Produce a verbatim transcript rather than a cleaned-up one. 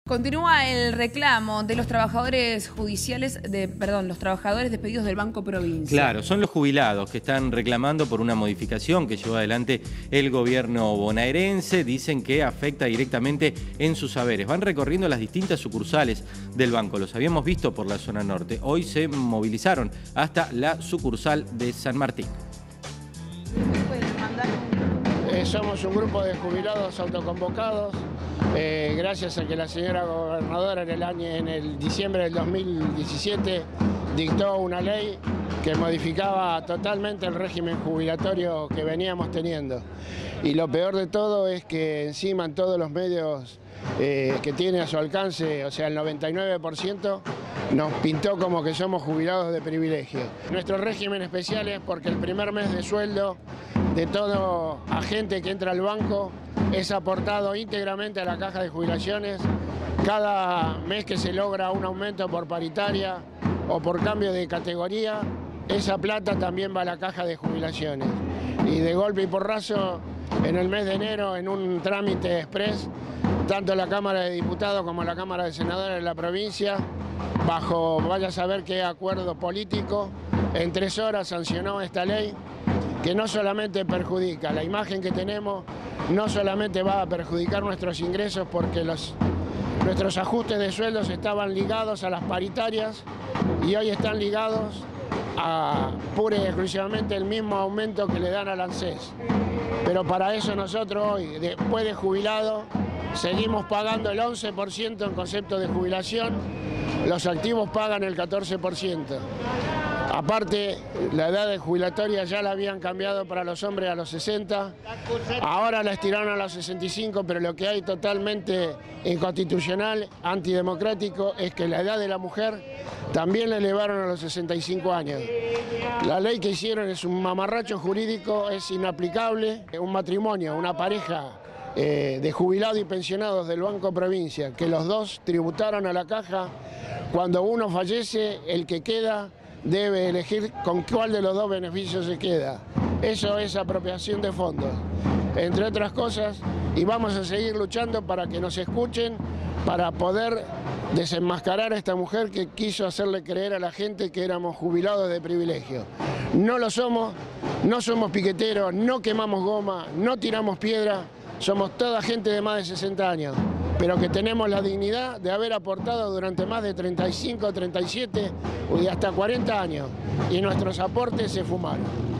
Continúa el reclamo de los trabajadores judiciales, de, perdón, los trabajadores despedidos del Banco Provincia. Claro, son los jubilados que están reclamando por una modificación que llevó adelante el gobierno bonaerense. Dicen que afecta directamente en sus saberes. Van recorriendo las distintas sucursales del banco. Los habíamos visto por la zona norte. Hoy se movilizaron hasta la sucursal de San Martín. Eh, somos un grupo de jubilados autoconvocados, eh, gracias a que la señora gobernadora en el, año, en el diciembre del dos mil diecisiete dictó una ley que modificaba totalmente el régimen jubilatorio que veníamos teniendo. Y lo peor de todo es que encima en todos los medios eh, que tiene a su alcance, o sea el noventa y nueve por ciento, nos pintó como que somos jubilados de privilegio. Nuestro régimen especial es porque el primer mes de sueldo de todo agente que entra al banco es aportado íntegramente a la caja de jubilaciones. Cada mes que se logra un aumento por paritaria o por cambio de categoría, esa plata también va a la caja de jubilaciones. Y de golpe y porrazo, en el mes de enero, en un trámite express, tanto la Cámara de Diputados como la Cámara de Senadores de la provincia, bajo vaya a saber qué acuerdo político, en tres horas sancionó esta ley, que no solamente perjudica la imagen que tenemos, no solamente va a perjudicar nuestros ingresos porque los, nuestros ajustes de sueldos estaban ligados a las paritarias y hoy están ligados a pura y exclusivamente el mismo aumento que le dan al ANSES. Pero para eso nosotros hoy, después de jubilado, seguimos pagando el once por ciento en concepto de jubilación, los activos pagan el catorce por ciento. Aparte, la edad de jubilatoria ya la habían cambiado para los hombres a los sesenta, ahora la estiraron a los sesenta y cinco, pero lo que hay totalmente inconstitucional, antidemocrático, es que la edad de la mujer también la elevaron a los sesenta y cinco años. La ley que hicieron es un mamarracho jurídico, es inaplicable. Un matrimonio, una pareja eh, de jubilados y pensionados del Banco Provincia, que los dos tributaron a la caja, cuando uno fallece, el que queda debe elegir con cuál de los dos beneficios se queda. Eso es apropiación de fondos, entre otras cosas, y vamos a seguir luchando para que nos escuchen, para poder desenmascarar a esta mujer que quiso hacerle creer a la gente que éramos jubilados de privilegio. No lo somos, no somos piqueteros, no quemamos goma, no tiramos piedra, somos toda gente de más de sesenta años, pero que tenemos la dignidad de haber aportado durante más de treinta y cinco, treinta y siete y hasta cuarenta años, y nuestros aportes se fumaron.